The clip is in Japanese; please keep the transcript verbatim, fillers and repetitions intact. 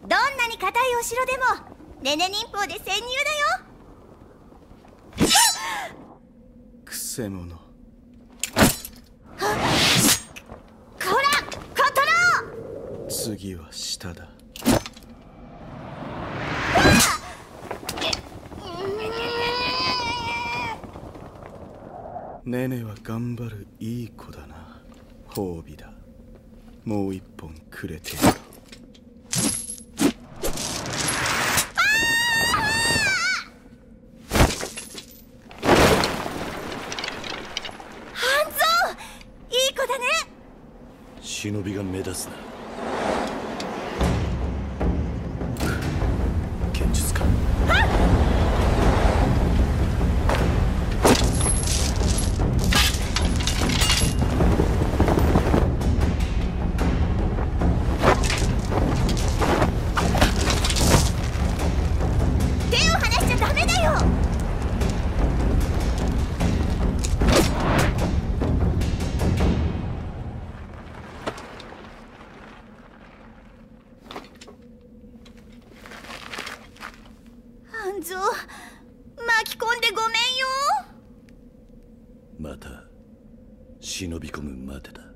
どんなに固いお城でもネネ忍法で潜入だよ。 くせ者。 こらコトロ！ 次は下だ。ネネは頑張るいい子だな。褒美だ。もう一本くれてやろう。 半蔵、いい子だね。 忍びが目立つな。剣術か。 半蔵、巻き込んでごめんよ。 また忍び込むまでだ。